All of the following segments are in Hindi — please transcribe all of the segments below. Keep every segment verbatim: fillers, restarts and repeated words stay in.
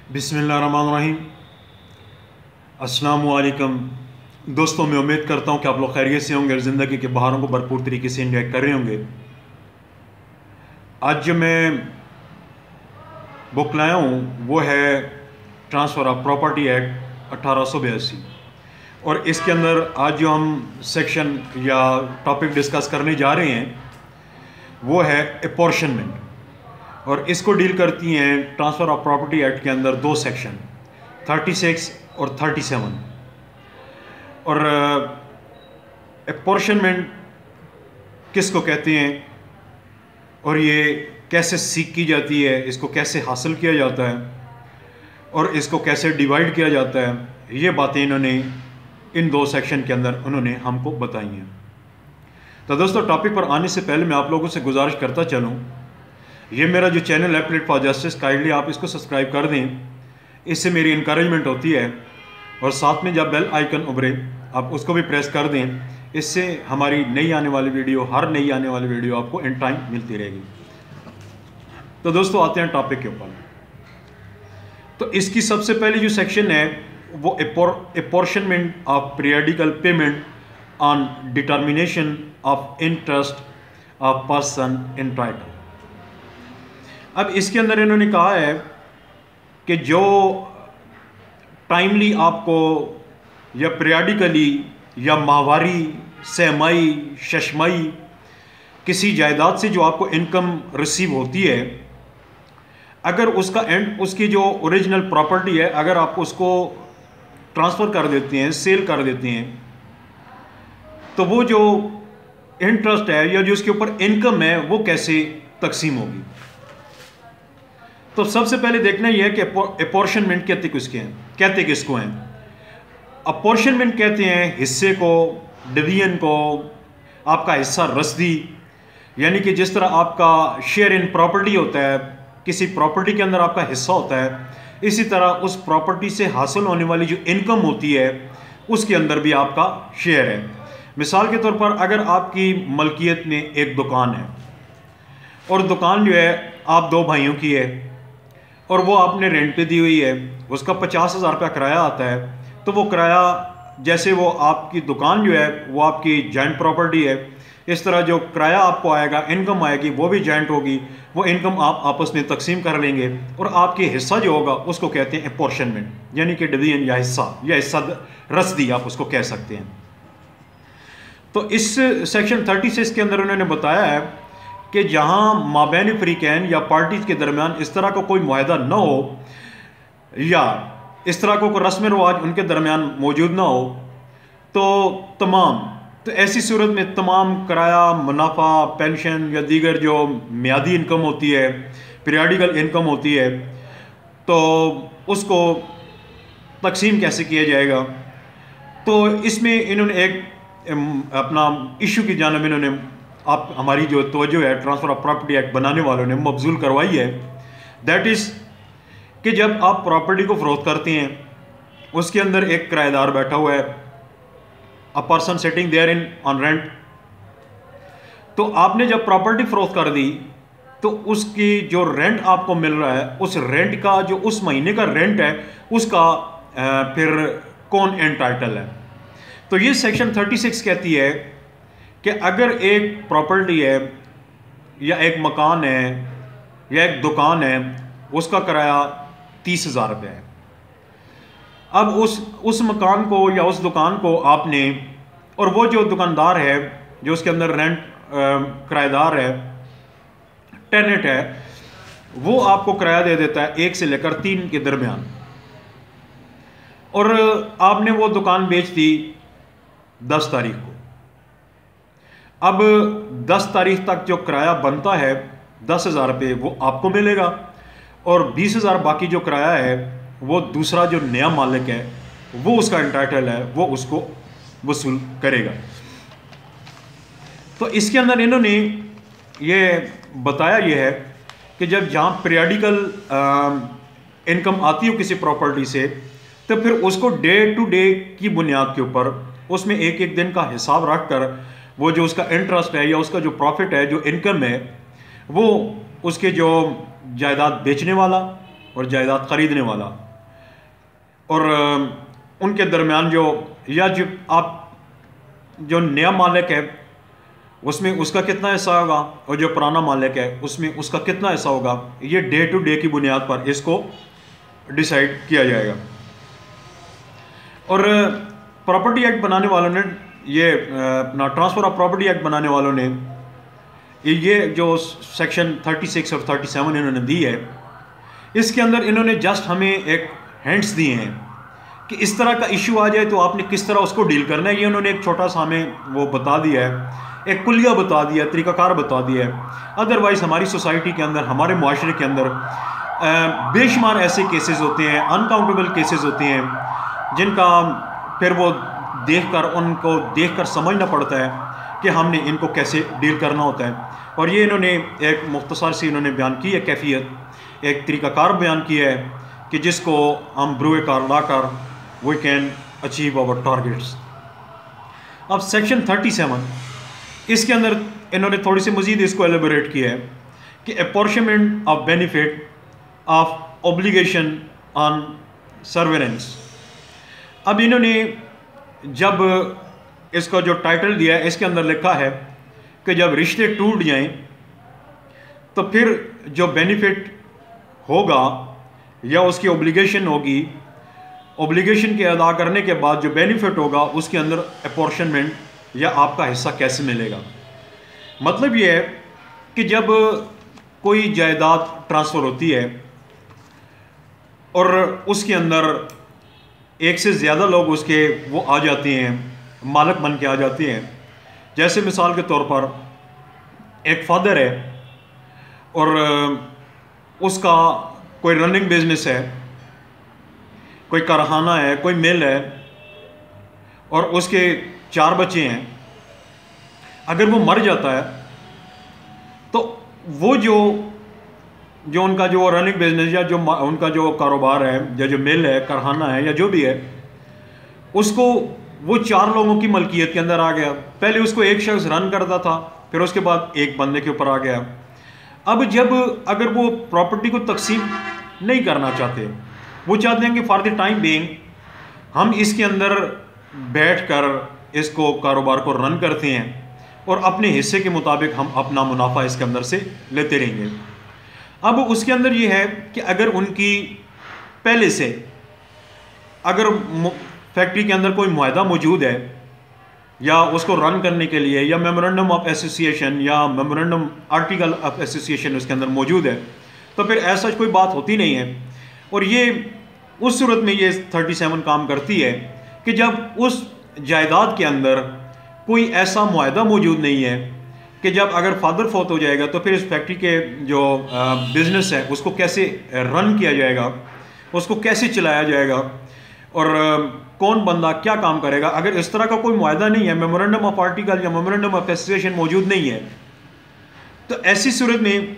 बिस्मिल्लाहिर्रहमानिर्रहीम। अस्सलामु अलैकुम दोस्तों, मैं उम्मीद करता हूँ कि आप लोग खैरियत से होंगे और ज़िंदगी के बहारों को भरपूर तरीके से एंजॉय कर रहे होंगे। आज जो मैं बुक लाया हूँ वो है ट्रांसफ़र ऑफ प्रॉपर्टी एक्ट अठारह सौ बयासी, और इसके अंदर आज जो हम सेक्शन या टॉपिक डिस्कस करने जा रहे हैं वो है अपॉर्शनमेंट, और इसको डील करती हैं ट्रांसफ़र ऑफ प्रॉपर्टी एक्ट के अंदर दो सेक्शन छत्तीस और सैंतीस। और अपॉर्शनमेंट किसको कहते हैं और ये कैसे सीख की जाती है, इसको कैसे हासिल किया जाता है और इसको कैसे डिवाइड किया जाता है, ये बातें इन्होंने इन दो सेक्शन के अंदर उन्होंने हमको बताई हैं। तो दोस्तों, टॉपिक पर आने से पहले मैं आप लोगों से गुजारिश करता चलूँ, ये मेरा जो चैनल है प्लेट फॉर जस्टिस, काइंडली आप इसको सब्सक्राइब कर दें, इससे मेरी इंकरेजमेंट होती है। और साथ में जब बेल आइकन उभरे आप उसको भी प्रेस कर दें, इससे हमारी नई आने वाली वीडियो हर नई आने वाली वीडियो आपको इन टाइम मिलती रहेगी। तो दोस्तों, आते हैं टॉपिक के ऊपर। तो इसकी सबसे पहली जो सेक्शन है वो apportionment of periodical payment on determination of interest of person entitled. अब इसके अंदर इन्होंने कहा है कि जो टाइमली आपको या पीरियडिकली या माहवारी, सहमाही, शशमाही किसी जायदाद से जो आपको इनकम रिसीव होती है, अगर उसका एंड उसकी जो ओरिजिनल प्रॉपर्टी है अगर आप उसको ट्रांसफ़र कर देते हैं, सेल कर देते हैं, तो वो जो इंटरेस्ट है या जो उसके ऊपर इनकम है वो कैसे तकसीम होगी। तो सबसे पहले देखना यह है कि अपॉर्शनमेंट कहते किसके हैं, कहते किसको हैं। अपॉर्शनमेंट कहते हैं हिस्से को, डिवीजन को, आपका हिस्सा रसदी, यानी कि जिस तरह आपका शेयर इन प्रॉपर्टी होता है, किसी प्रॉपर्टी के अंदर आपका हिस्सा होता है, इसी तरह उस प्रॉपर्टी से हासिल होने वाली जो इनकम होती है उसके अंदर भी आपका शेयर है। मिसाल के तौर पर अगर आपकी मलकियत में एक दुकान है और दुकान जो है आप दो भाइयों की है और वो आपने रेंट पे दी हुई है, उसका पचास हज़ार रुपया किराया आता है, तो वो किराया जैसे वो आपकी दुकान जो है वो आपकी जॉइंट प्रॉपर्टी है, इस तरह जो किराया आपको आएगा, इनकम आएगी, वो भी जॉइंट होगी। वो इनकम आप आपस में तकसीम कर लेंगे और आपके हिस्सा जो होगा उसको कहते हैं अपॉर्शनमेंट, यानी कि डिवीजन या हिस्सा या हिस्सा रसदी आप उसको कह सकते हैं। तो इस सेक्शन छत्तीस के अंदर उन्होंने बताया है कि जहाँ माबैन फ्रीकैन या पार्टीज के दरमियान इस तरह का कोई मुआहदा न हो या इस तरह को कोई रस्म रवाज उनके दरमियान मौजूद ना हो, तो तमाम तो ऐसी सूरत में तमाम किराया, मुनाफा, पेंशन या दीगर जो मियादी इनकम होती है, पीरियडिकल इनकम होती है, तो उसको तकसीम कैसे किया जाएगा। तो इसमें इन्होंने एक अपना इशू की जानिब इन्होंने आप हमारी जो तवज्जो है ट्रांसफ़र ऑफ प्रॉपर्टी एक्ट बनाने वालों ने मबजूल करवाई है। दैट इज़ कि जब आप प्रॉपर्टी को फ़रोख्त करते हैं, उसके अंदर एक किराएदार बैठा हुआ है, a person sitting there in on rent. तो आपने जब प्रॉपर्टी फ़रोख्त कर दी तो उसकी जो रेंट आपको मिल रहा है, उस रेंट का जो उस महीने का रेंट है उसका फिर कौन एंटाइटल है। तो ये सेक्शन छत्तीस कहती है कि अगर एक प्रॉपर्टी है या एक मकान है या एक दुकान है, उसका किराया तीस हज़ार रुपये है। अब उस उस मकान को या उस दुकान को आपने, और वो जो दुकानदार है जो उसके अंदर रेंट किराएदार है, टेनेंट है, वो आपको किराया दे देता है एक से लेकर तीन के दरमियान, और आपने वो दुकान बेच दी दस तारीख को। अब दस तारीख तक जो किराया बनता है दस हज़ार रुपये वो आपको मिलेगा, और बीस हज़ार बाकी जो किराया है वो दूसरा जो नया मालिक है वो उसका एंटाइटल है, वो उसको वसूल करेगा। तो इसके अंदर इन्होंने ये बताया ये है कि जब जहाँ पीरियडिकल इनकम आती हो किसी प्रॉपर्टी से, तो फिर उसको डे टू डे की बुनियाद के ऊपर उसमें एक एक दिन का हिसाब रख कर वो जो उसका इंटरेस्ट है या उसका जो प्रॉफिट है, जो इनकम है, वो उसके जो जायदाद बेचने वाला और जायदाद ख़रीदने वाला, और उनके दरमियान जो या जो आप जो नया मालिक है उसमें उसका कितना हिस्सा होगा और जो पुराना मालिक है उसमें उसका कितना हिस्सा होगा, ये डे टू डे की बुनियाद पर इसको डिसाइड किया जाएगा। और प्रॉपर्टी एक्ट बनाने वालों ने ये अपना ट्रांसफ़र ऑफ प्रॉपर्टी एक्ट बनाने वालों ने ये जो सेक्शन छत्तीस और सैंतीस इन्होंने दी है, इसके अंदर इन्होंने जस्ट हमें एक हैंड्स दिए हैं कि इस तरह का इशू आ जाए तो आपने किस तरह उसको डील करना है। ये उन्होंने एक छोटा सा हमें वो बता दिया है, एक कुलिया बता दिया, तरीक़ाकार बता दिया है। अदरवाइज़ हमारी सोसाइटी के अंदर, हमारे माशरे के अंदर बेशुमार ऐसे केसेस होते हैं, अनकाउंटेबल केसेस होते हैं, जिनका फिर वो देखकर उनको देखकर समझना पड़ता है कि हमने इनको कैसे डील करना होता है। और ये इन्होंने एक मुख्तसर सी इन्होंने बयान की है कैफियत, एक तरीक़ाकार बयान किया है कि जिसको हम ब्रुए कार ला कर we can achieve our targets. अब सेक्शन सैंतीस इसके अंदर इन्होंने थोड़ी सी मज़ीद इसको एलेबोरेट किया है कि apportionment of benefit of obligation on surveillance. अब इन्होंने जब इसका जो टाइटल दिया है इसके अंदर लिखा है कि जब रिश्ते टूट जाएं तो फिर जो बेनिफिट होगा या उसकी ऑब्लिगेशन होगी, ऑब्लिगेशन के अदा करने के बाद जो बेनिफिट होगा उसके अंदर अपॉर्शनमेंट या आपका हिस्सा कैसे मिलेगा। मतलब ये है कि जब कोई जायदाद ट्रांसफ़र होती है और उसके अंदर एक से ज़्यादा लोग उसके वो आ जाते हैं, मालिक बन के आ जाते हैं। जैसे मिसाल के तौर पर एक फादर है और उसका कोई रनिंग बिजनेस है, कोई कारखाना है, कोई मिल है और उसके चार बच्चे हैं। अगर वो मर जाता है तो वो जो जो उनका जो रनिंग बिजनेस या जो उनका जो कारोबार है या जो मिल है, कारखाना है या जो भी है, उसको वो चार लोगों की मलकियत के अंदर आ गया। पहले उसको एक शख्स रन करता था, फिर उसके बाद एक बंदे के ऊपर आ गया। अब जब अगर वो प्रॉपर्टी को तकसीम नहीं करना चाहते, वो चाहते हैं कि फॉर द टाइम बीइंग हम इसके अंदर बैठकर इसको कारोबार को रन करते हैं और अपने हिस्से के मुताबिक हम अपना मुनाफा इसके अंदर से लेते रहेंगे। अब उसके अंदर ये है कि अगर उनकी पहले से अगर फैक्ट्री के अंदर कोई मुआहदा मौजूद है या उसको रन करने के लिए या मेमोरेंडम ऑफ एसोसिएशन या मेमोरेंडम आर्टिकल ऑफ एसोसिएशन उसके अंदर मौजूद है, तो फिर ऐसा कोई बात होती नहीं है। और ये उस सूरत में ये सैंतीस काम करती है कि जब उस जायदाद के अंदर कोई ऐसा मुआहदा मौजूद नहीं है कि जब अगर फादर फौत हो जाएगा तो फिर इस फैक्ट्री के जो बिज़नेस है उसको कैसे रन किया जाएगा, उसको कैसे चलाया जाएगा और कौन बंदा क्या काम करेगा। अगर इस तरह का कोई मुआहदा नहीं है, मेमोरेंडम ऑफ आर्टिकल या मेमोरेंडम ऑफ एसोसिएशन मौजूद नहीं है, तो ऐसी सूरत में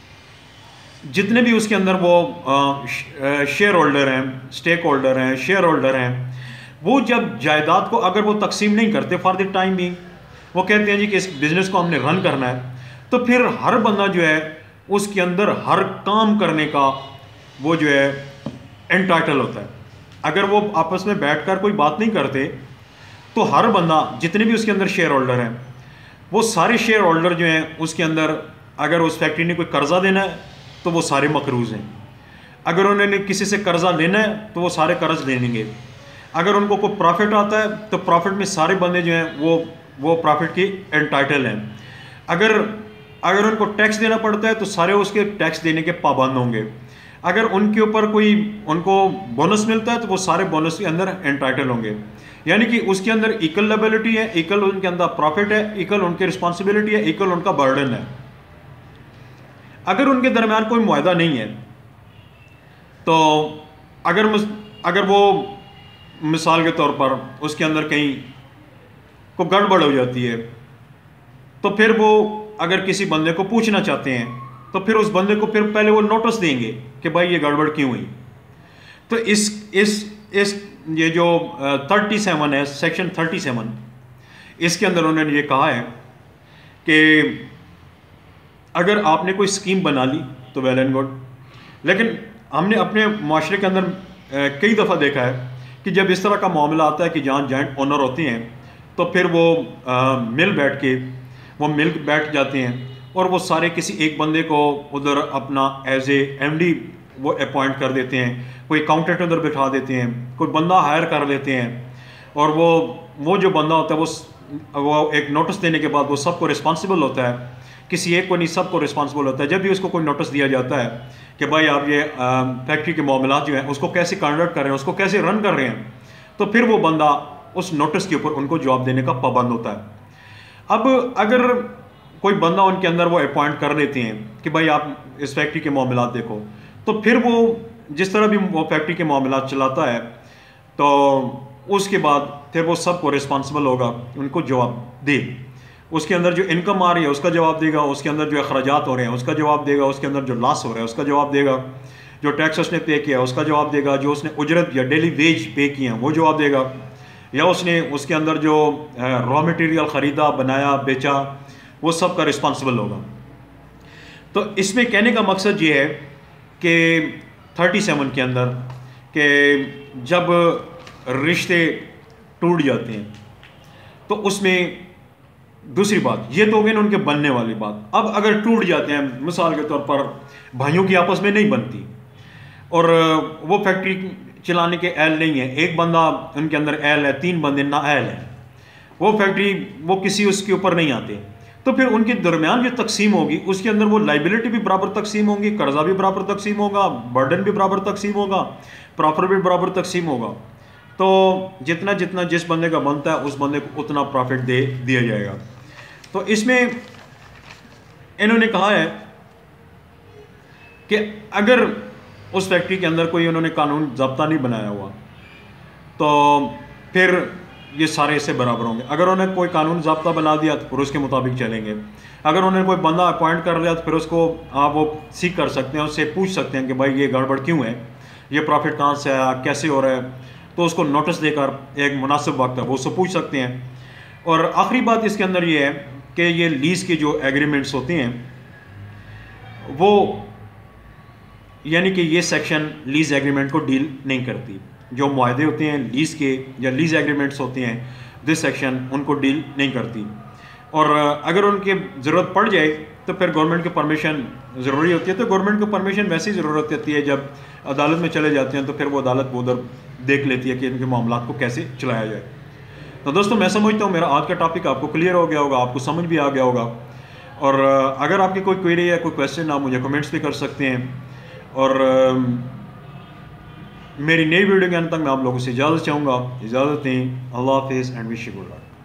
जितने भी उसके अंदर वो शेयर होल्डर हैं, स्टेक होल्डर हैं, शेयर होल्डर हैं, वो जब जायदाद को अगर वो तकसीम नहीं करते फॉर द टाइम बीइंग, वो कहते हैं जी कि इस बिज़नेस को हमने रन करना है, तो फिर हर बंदा जो है उसके अंदर हर काम करने का वो जो है एंटाइटल होता है। अगर वो आपस में बैठकर कोई बात नहीं करते तो हर बंदा, जितने भी उसके अंदर शेयर होल्डर हैं, वो सारे शेयर होल्डर जो हैं उसके अंदर अगर उस फैक्ट्री ने कोई कर्जा देना है तो वो सारे मकरूज़ हैं। अगर उन्होंने किसी से कर्जा लेना है तो वो सारे कर्ज ले लेंगे। अगर उनको कोई प्रॉफिट आता है तो प्रॉफिट में सारे बंदे जो हैं वो वो प्रॉफिट की एंटाइटल हैं। अगर अगर उनको टैक्स देना पड़ता है तो सारे उसके टैक्स देने के पाबंद होंगे। अगर उनके ऊपर कोई उनको बोनस मिलता है तो वो सारे बोनस के अंदर एंटाइटल होंगे। यानी कि उसके अंदर इक्वल लायबिलिटी है, इक्वल उनके अंदर प्रॉफिट है, इक्वल उनकी रिस्पॉन्सिबिलिटी है, इक्वल उनका बर्डन है। अगर उनके दरमियान कोई मुआहदा नहीं है तो अगर अगर वो मिसाल के तौर पर उसके अंदर कहीं को गड़बड़ हो जाती है तो फिर वो अगर किसी बंदे को पूछना चाहते हैं तो फिर उस बंदे को फिर पहले वो नोटिस देंगे कि भाई ये गड़बड़ क्यों हुई। तो इस इस इस ये जो थर्टी सेवन है, सेक्शन थर्टी सेवन, इसके अंदर उन्होंने ये कहा है कि अगर आपने कोई स्कीम बना ली तो वेल एंड गुड, लेकिन हमने अपने माशरे के अंदर कई दफ़ा देखा है कि जब इस तरह का मामला आता है कि जहाँ जॉइंट ओनर होते हैं तो फिर वो आ, मिल बैठ के वो मिल बैठ जाते हैं और वो सारे किसी एक बंदे को उधर अपना एज ए एम डी वो अपॉइंट कर देते हैं, कोई अकाउंटेंट उधर बिठा देते हैं, कोई बंदा हायर कर लेते हैं और वो वो जो बंदा होता है वो वो एक नोटिस देने के बाद वो सबको रिस्पॉन्सिबल होता है, किसी एक को नहीं सबको रिस्पॉन्सिबल होता है। जब भी उसको कोई नोटिस दिया जाता है कि भाई आप ये फैक्ट्री के मामला जो हैं उसको कैसे कंडक्ट कर रहे हैं, उसको कैसे रन कर रहे हैं, तो फिर वो बंदा उस नोटिस के ऊपर उनको जवाब देने का पाबंद होता है। अब अगर कोई बंदा उनके अंदर वो अपॉइंट कर लेते हैं कि भाई आप इस फैक्ट्री के मामला देखो, तो फिर वो जिस तरह भी वो फैक्ट्री के मामला चलाता है तो उसके बाद फिर वो सबको रिस्पॉन्सिबल होगा, उनको जवाब दे। उसके अंदर जो इनकम आ रही है उसका जवाब देगा, उसके अंदर जो अखराजात हो रहे हैं उसका जवाब देगा, उसके अंदर जो लॉस हो रहा है उसका जवाब देगा, जो टैक्स उसने पे किया उसका जवाब देगा, जो उसने उजरत या डेली वेज पे किए हैं वो जवाब देगा, या उसने उसके अंदर जो रॉ मटेरियल ख़रीदा, बनाया, बेचा, वो सब का रिस्पॉन्सिबल होगा। तो इसमें कहने का मकसद ये है कि थर्टी सेवन के अंदर कि जब रिश्ते टूट जाते हैं तो उसमें दूसरी बात ये तो हो गई ना उनके बनने वाली बात। अब अगर टूट जाते हैं, मिसाल के तौर पर भाइयों की आपस में नहीं बनती और वो फैक्ट्री चलाने के एहल नहीं है, एक बंदा उनके अंदर एहल है, तीन बंदे ना एहल हैं, वो फैक्ट्री वो किसी उसके ऊपर नहीं आते, तो फिर उनके दरमियान जो तकसीम होगी उसके अंदर वो लाइबिलिटी भी बराबर तकसीम होगी, कर्जा भी बराबर तकसीम होगा, बर्डन भी बराबर तकसीम होगा, प्रॉफिट भी बराबर तकसीम होगा। तो जितना जितना जिस बंदे का बनता है उस बंदे को उतना प्रॉफिट दे दिया जाएगा। तो इसमें इन्होंने कहा है कि अगर उस फैक्ट्री के अंदर कोई उन्होंने कानून ज़ाब्ता नहीं बनाया हुआ तो फिर ये सारे इससे बराबर होंगे। अगर उन्होंने कोई कानून ज़ाब्ता बना दिया तो फिर उसके मुताबिक चलेंगे। अगर उन्होंने कोई बंदा अपॉइंट कर लिया तो फिर उसको आप वो सीख कर सकते हैं, उससे पूछ सकते हैं कि भाई ये गड़बड़ क्यों है, ये प्रॉफिट कहाँ से आया, कैसे हो रहा है, तो उसको नोटिस देकर एक मुनासिब वक्त है वो उससे पूछ सकते हैं। और आखिरी बात इसके अंदर ये है कि ये लीज़ के जो एग्रीमेंट्स होते हैं वो यानी कि ये सेक्शन लीज़ एग्रीमेंट को डील नहीं करती। जो मुआहदे होते हैं लीज़ के या लीज़ एग्रीमेंट्स होते हैं दिस सेक्शन उनको डील नहीं करती। और अगर उनके ज़रूरत पड़ जाए तो फिर गवर्नमेंट की परमिशन ज़रूरी होती है। तो गवर्नमेंट को परमिशन वैसे ही ज़रूरत होती है, जब अदालत में चले जाते हैं तो फिर वो अदालत वो उधर देख लेती है कि इनके मामला को कैसे चलाया जाए। तो दोस्तों मैं समझता हूँ मेरा आज का टॉपिक आपको क्लियर हो गया होगा, आपको समझ भी आ गया होगा। और अगर आपकी कोई क्वेरी या कोई क्वेश्चन आप मुझे कमेंट्स भी कर सकते हैं। और मेरी नई वीडियो के अंत तक मैं आप लोगों से इजाज़त चाहूँगा। इजाज़त दें। अल्लाह हाफ़िज़ and wish you good luck.